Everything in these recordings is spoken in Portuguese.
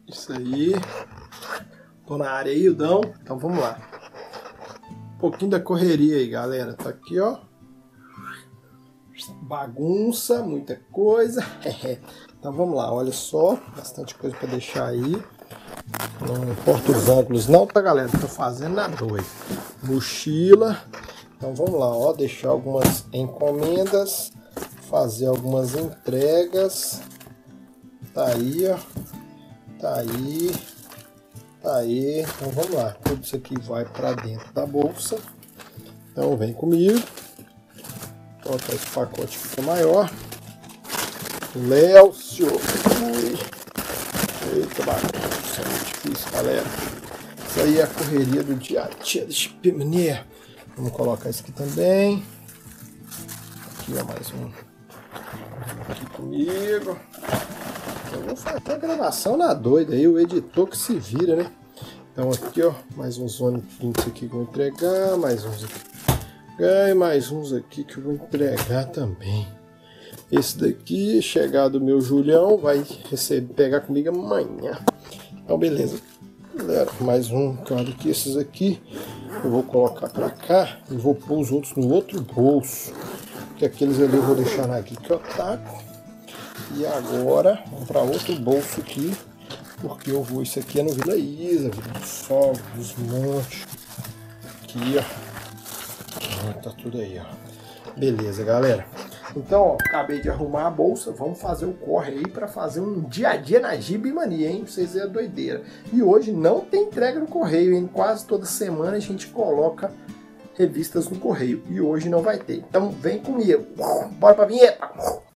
Isso aí. Tô na área aí, Udão. Então vamos lá. Um pouquinho da correria aí, galera. Tá aqui, ó. Bagunça, muita coisa. Então vamos lá, olha só. Bastante coisa pra deixar aí. Não importa os ângulos não, tá, galera? Tô fazendo na doida. Mochila. Então vamos lá, ó. Deixar algumas encomendas. Fazer algumas entregas. Tá aí, ó. Tá aí. Tá aí. Então vamos lá. Tudo isso aqui vai pra dentro da bolsa. Então vem comigo. Vou colocar esse pacote aqui que é maior. Lécio. Eita, bagunça. É muito difícil, galera. Isso aí é a correria do dia a dia. Deixa eu ver. Vamos colocar isso aqui também. Aqui, ó, mais um. Aqui comigo. Eu vou fazer a gravação na doida aí. O editor que se vira, né? Então aqui, ó. Mais uns ônibus aqui que eu vou entregar. Mais uns aqui. E mais uns aqui que eu vou entregar também. Esse daqui, chegar do meu Julião, vai pegar comigo amanhã. Então, beleza. Galera, mais um. Olha aqui, esses aqui eu vou colocar pra cá e vou pôr os outros no outro bolso. Porque aqueles ali eu vou deixar aqui que eu taco. E agora, vamos pra outro bolso aqui. Porque eu vou, isso aqui é no Vila Isa, Vila do Sol, dos Montes. Aqui, ó. Tá tudo aí, ó. Beleza, galera. Então, ó, acabei de arrumar a bolsa. Vamos fazer o corre aí pra fazer um dia a dia na Gibimania, hein? Pra vocês verem a doideira. E hoje não tem entrega no correio, hein? Quase toda semana a gente coloca revistas no correio. E hoje não vai ter. Então, vem comigo. Bora pra vinheta.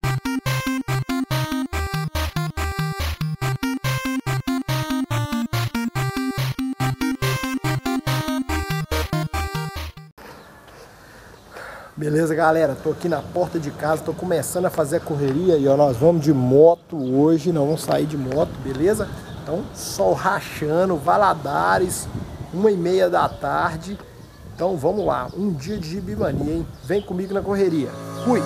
Beleza, galera? Tô aqui na porta de casa, tô começando a fazer a correria e ó, nós vamos de moto hoje, nós vamos sair de moto, beleza? Então, sol rachando, Valadares, 1h30 da tarde. Então, vamos lá, um dia de Gibimania, hein? Vem comigo na correria. Fui!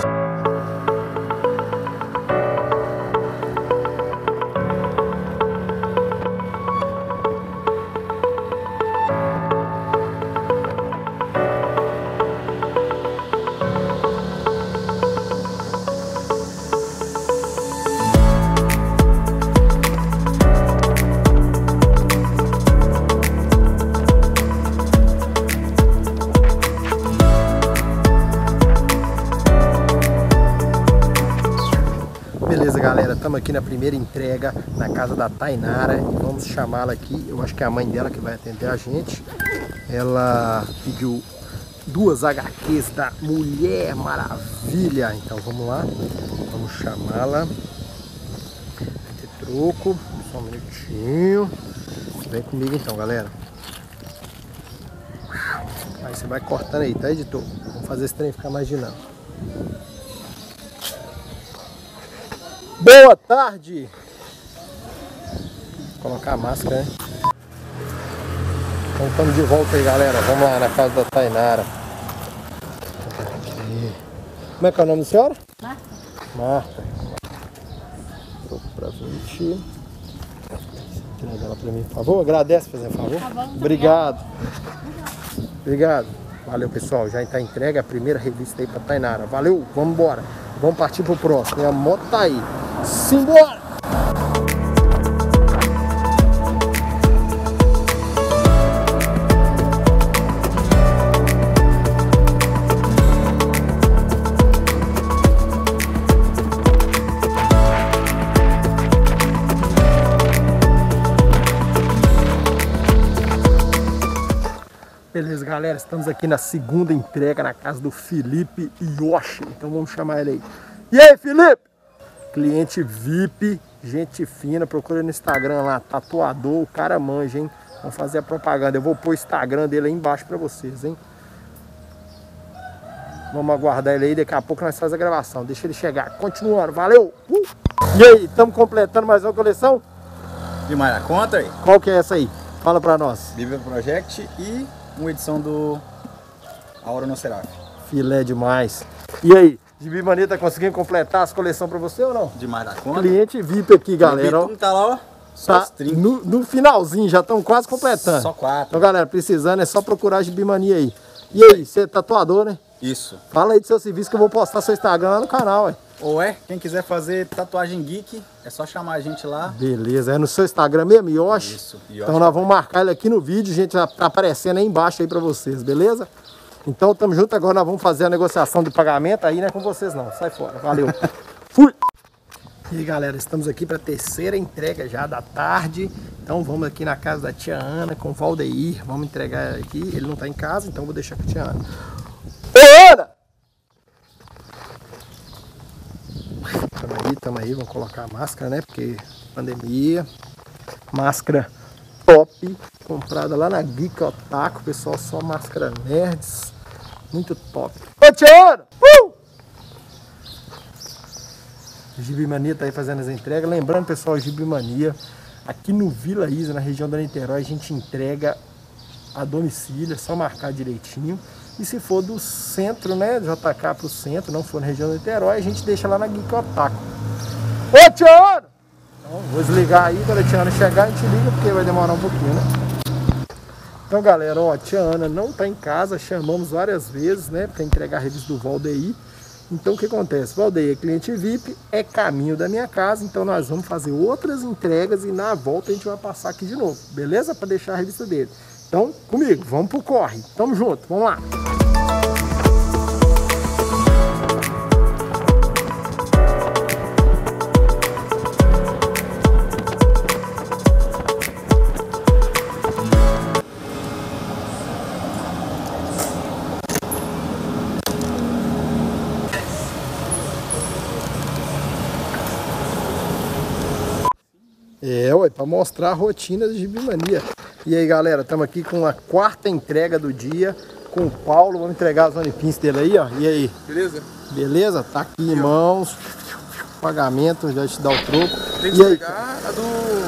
Beleza, galera, estamos aqui na primeira entrega na casa da Tainara e vamos chamá-la aqui. Eu acho que é a mãe dela que vai atender a gente. Ela pediu 2 HQs da Mulher Maravilha. Então vamos lá, vamos chamá-la. Vai ter troco, só um minutinho. Vem comigo então, galera. Aí você vai cortando aí, tá, editor? Vamos fazer esse trem ficar mais dinâmico. Boa tarde! Vou colocar a máscara, né? Então estamos de volta aí, galera. Vamos lá na casa da Tainara. Aqui. Como é que é o nome da senhora? Marta. Marta. Troco pra 20. Entrega ela pra mim, por favor. Agradece, fazer favor. Tá bom, obrigado. Obrigado. Valeu, pessoal. Já está entregue a primeira revista aí pra Tainara. Valeu, vamos embora. Vamos partir pro próximo. E a moto tá aí. Simbora! Beleza, galera, estamos aqui na segunda entrega na casa do Felipe Yoshi. Então vamos chamar ele aí. E aí, Felipe? Cliente VIP, gente fina, procura no Instagram lá, tatuador, o cara manja, hein? Vamos fazer a propaganda. Eu vou pôr o Instagram dele aí embaixo pra vocês, hein? Vamos aguardar ele aí, daqui a pouco nós fazemos a gravação. Deixa ele chegar. Continuando, valeu! E aí, estamos completando mais uma coleção? Demais na conta aí. Qual que é essa aí? Fala pra nós. Bíblia Project e uma edição do Aura no Seraf. Filé demais. E aí, Gibimania tá conseguindo completar as coleções pra você ou não? Demais da conta. Cliente VIP aqui, galera. Ó. Tá lá, ó. Só Tá os 30. no finalzinho, já estamos quase completando. Só 4. Então, galera, precisando é só procurar a Gibi Mania aí. E aí, você é tatuador, né? Isso. Fala aí do seu serviço que eu vou postar seu Instagram lá no canal, ué. Ou quem quiser fazer tatuagem geek, é só chamar a gente lá. Beleza, é no seu Instagram mesmo, Yoshi? Isso, Yoshi. Então nós vamos marcar ele aqui no vídeo, gente, já tá aparecendo aí embaixo aí pra vocês, beleza? Então tamo junto, agora nós vamos fazer a negociação do pagamento aí, não é com vocês não, sai fora, valeu. Fui! E aí, galera, estamos aqui pra terceira entrega já da tarde. Então vamos aqui na casa da tia Ana com o Valdeir, vamos entregar aqui, ele não tá em casa, então vou deixar com a tia Ana. Ô, Ana! Tamo aí, vamos colocar a máscara, né? Porque pandemia. Máscara top, comprada lá na Geek Otaku, pessoal, só máscara nerds. Muito top. Ô, Tiana! Gibi Mania tá aí fazendo as entregas. Lembrando, pessoal, Gibi Mania, aqui no Vila Isa, na região da Niterói, a gente entrega a domicílio, é só marcar direitinho. E se for do centro, né, JK pro centro, não for na região do Niterói, a gente deixa lá na Geek Otaku. Ô, Tiana! Então, vou desligar aí, quando a tia Ana chegar, a gente liga, porque vai demorar um pouquinho, né? Então, galera, ó, a tia Ana não tá em casa, chamamos várias vezes, né, pra entregar a revista do Valdeir. Então, o que acontece? Valdeir é cliente VIP, é caminho da minha casa, então nós vamos fazer outras entregas e na volta a gente vai passar aqui de novo, beleza? Pra deixar a revista dele. Então, comigo, vamos pro corre. Tamo junto, vamos lá. Ué, para mostrar a rotina de Gibi Mania. E aí, galera, estamos aqui com a quarta entrega do dia com o Paulo. Vamos entregar as Onipins dele aí, ó. E aí? Beleza? Beleza? Tá aqui em mãos. Pagamento, já te dá o troco. Tem que pegar a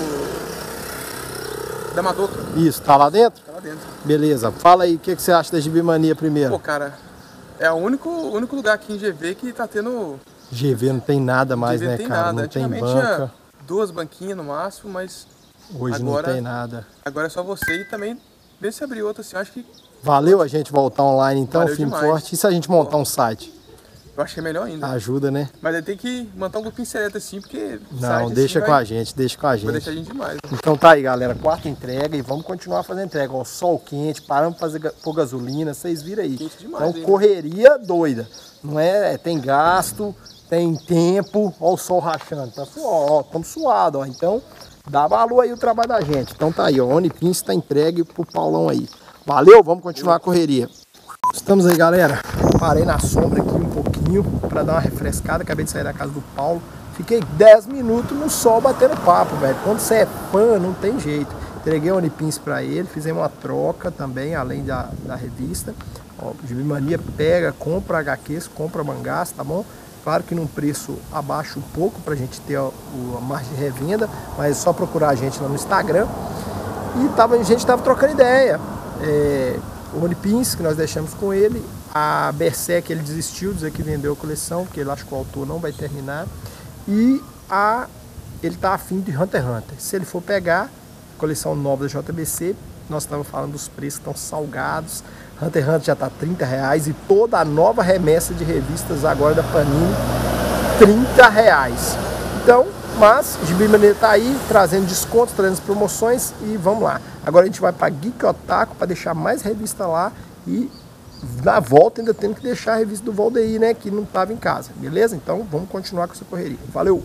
da Madoka. Isso, tá lá dentro? Tá lá dentro. Beleza. Fala aí, o que você acha da Gibi Mania primeiro? Pô, cara, é o único lugar aqui em GV que tá tendo... GV não tem nada mais, GV né, tem cara? nada. Não tem Antigamente banca. tinha 2 banquinhas no máximo, mas Hoje agora, não tem nada. Agora é só você e também vê se abrir outra assim. Eu acho que Valeu a gente voltar online então, valeu firme e demais. forte. E se a gente montar um site? eu achei melhor ainda. Ajuda, né? Mas aí tem que montar um grupinho seleto assim, porque... Não, site, deixa assim, com a gente, deixa com a Vai gente. deixar a gente demais. Né? Então tá aí, galera, quarta entrega e vamos continuar fazendo entrega. Ó, sol quente, paramos pra pôr gasolina, vocês viram aí. Quente demais, então hein? correria doida. Não é? Tem gasto, tem tempo. Ó o sol rachando, tá ó, estamos suados, ó. Então dá valor aí o trabalho da gente. Então tá aí, ó, Onipins está entregue pro Paulão aí. Valeu, vamos continuar a correria. Estamos aí, galera. Parei na sombra aqui um pouquinho para dar uma refrescada. Acabei de sair da casa do Paulo. Fiquei 10 minutos no sol batendo papo, velho. Quando você é fã, não tem jeito. Entreguei o Onipins para ele. Fizemos uma troca também, além da revista. Ó, Gibi Mania pega, compra HQs, compra mangás, tá bom? Claro que num preço abaixo um pouco pra gente ter a margem de revenda. Mas é só procurar a gente lá no Instagram. E a gente tava trocando ideia. O Onipins, que nós deixamos com ele, a Berserk, ele desistiu, dizer que vendeu a coleção, porque ele acha que o autor não vai terminar, e ele tá afim de Hunter x Hunter. Se ele for pegar a coleção nova da JBC, nós estamos falando dos preços que estão salgados, Hunter x Hunter já tá R$30 e toda a nova remessa de revistas agora da Panini, R$30. Então, mas Gibi Mania tá aí, trazendo descontos, trazendo promoções e vamos lá. Agora a gente vai para Geek Otaku para deixar mais revista lá e na volta ainda temos que deixar a revista do Valdeir, né, que não estava em casa, beleza? Então vamos continuar com essa correria. Valeu!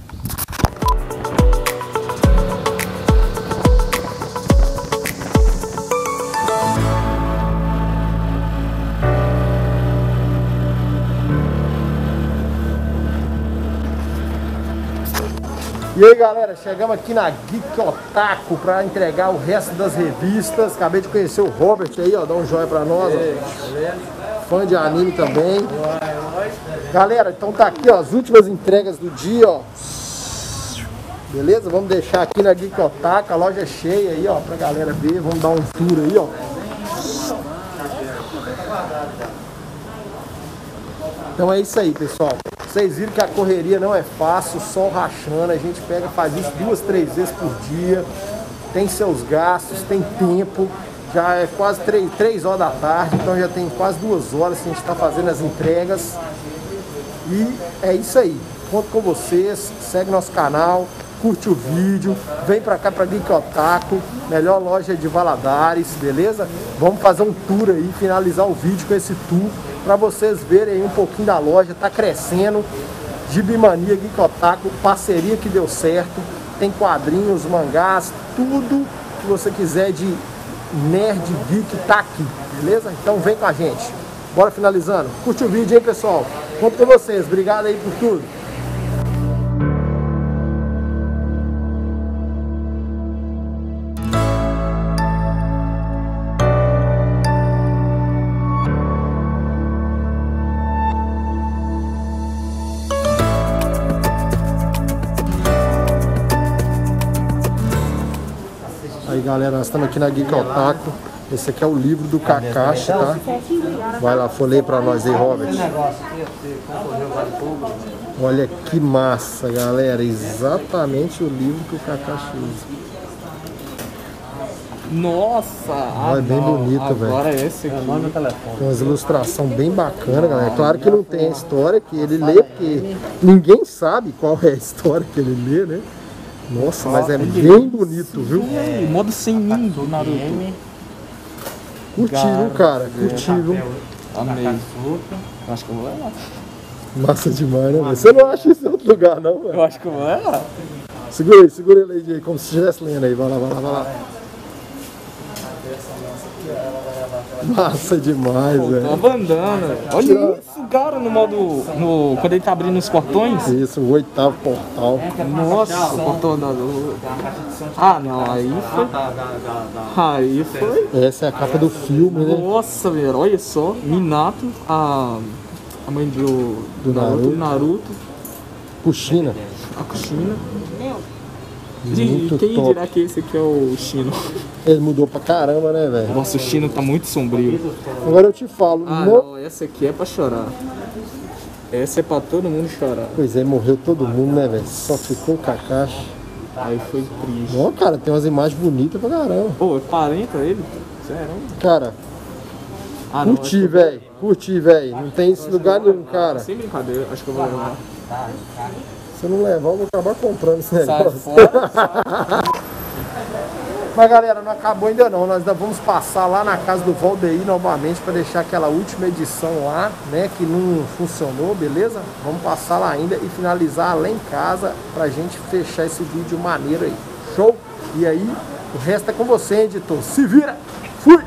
E aí, galera, chegamos aqui na Geek Otaku para entregar o resto das revistas. Acabei de conhecer o Robert aí, ó, dá um joinha para nós, ó. Fã de anime também. Galera, então tá aqui, ó, as últimas entregas do dia, ó. Beleza? Vamos deixar aqui na Geek Otaku, a loja cheia aí, ó, pra galera ver. Vamos dar um tour aí, ó. Então é isso aí, pessoal. Vocês viram que a correria não é fácil, o sol rachando, a gente pega, faz isso 2, 3 vezes por dia, tem seus gastos, tem tempo, já é quase 3 horas da tarde, então já tem quase 2 horas que a gente está fazendo as entregas. E é isso aí, conto com vocês, segue nosso canal, curte o vídeo, vem pra cá pra Geek Otaku, melhor loja de Valadares, beleza? Vamos fazer um tour aí, finalizar o vídeo com esse tour, pra vocês verem aí um pouquinho da loja, tá crescendo. Gibi Mania, Geek Otaku, parceria que deu certo, tem quadrinhos, mangás, tudo que você quiser de nerd, geek, tá aqui, beleza? Então vem com a gente. Bora finalizando. Curte o vídeo, hein, pessoal? Conto com vocês. Obrigado aí por tudo. Aí, galera, nós estamos aqui na Geek Otaku. Esse aqui é o livro do Kakashi, tá? Vai lá, folheia pra nós aí, Robert. Olha que massa, galera. Exatamente o livro que o Kakashi usa. Nossa! Olha, bem bonito, velho. Agora é esse aqui. Tem umas ilustrações bem bacanas, galera. Claro que não tem a história que ele lê, porque ninguém sabe qual é a história que ele lê, né? Nossa, mas é bem bonito, viu? Modo sem mim do Naruto. Curtiu, cara. Curtiu. Amei. Acho que eu vou levar. Massa demais, né, velho? Você não acha isso em outro lugar, não, velho? Eu acho que eu vou levar. Segura ele aí, como se estivesse lendo aí. Vai lá, vai lá, vai lá. Massa demais, velho. Tô bandana. Olha isso, cara, no modo. Quando ele tá abrindo os portões. Isso, o 8º portal. Nossa, o portão da lua. Ah, não, aí foi. Aí foi. Essa é a capa do filme, né? Nossa, velho, olha só. Minato, a mãe do Naruto. Kushina. A Kushina. Muito Quem top. dirá que esse aqui é o Shino? Ele mudou pra caramba, né, velho? Nossa, o Shino tá muito sombrio. Agora eu te falo. Ah, não, essa aqui é pra chorar. Essa é pra todo mundo chorar. Pois é, morreu todo mundo, né, velho? Só ficou o Kakashi. Aí foi triste. Ó, cara, tem umas imagens bonitas pra caramba. Pô, é parenta ele? Sério? Cara, Ah, não, curti, velho. Curti, velho. Não tem esse lugar nenhum, cara. sem brincadeira, acho que eu vou levar. Se eu não levar, eu vou acabar comprando esse Sai negócio. fora. Mas, galera, não acabou ainda não. Nós ainda vamos passar lá na casa do Valdeir novamente para deixar aquela última edição lá, né, que não funcionou, beleza? Vamos passar lá ainda e finalizar lá em casa pra gente fechar esse vídeo maneiro aí. Show? E aí, o resto é com você, editor. Se vira! Fui!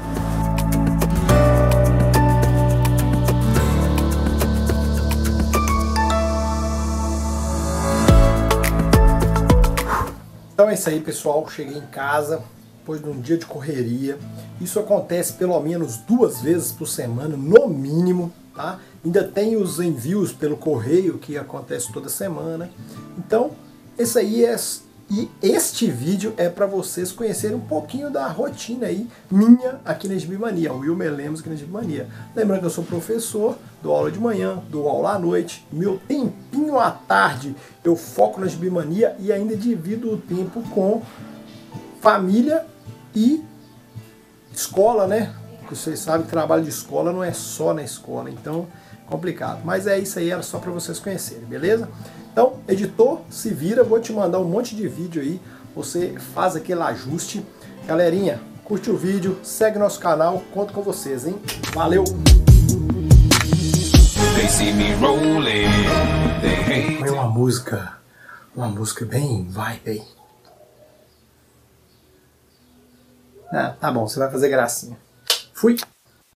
Então é isso aí, pessoal. Cheguei em casa depois de um dia de correria. Isso acontece pelo menos 2 vezes por semana, no mínimo, tá? Ainda tem os envios pelo correio que acontece toda semana. Então, esse aí é... E este vídeo é para vocês conhecerem um pouquinho da rotina aí minha aqui na Gibi Mania, o Wilmer Lemos aqui na Gibi Mania. Lembrando que eu sou professor, dou aula de manhã, dou aula à noite, meu tempinho à tarde eu foco na Gibi Mania e ainda divido o tempo com família e escola, né? Porque vocês sabem que trabalho de escola não é só na escola, então complicado. Mas é isso aí, era só para vocês conhecerem, beleza? Então, editor, se vira, vou te mandar um monte de vídeo aí, você faz aquele ajuste. Galerinha, curte o vídeo, segue nosso canal, conto com vocês, hein? Valeu! Põe uma música bem vibe aí. Ah, tá bom, você vai fazer gracinha. Fui!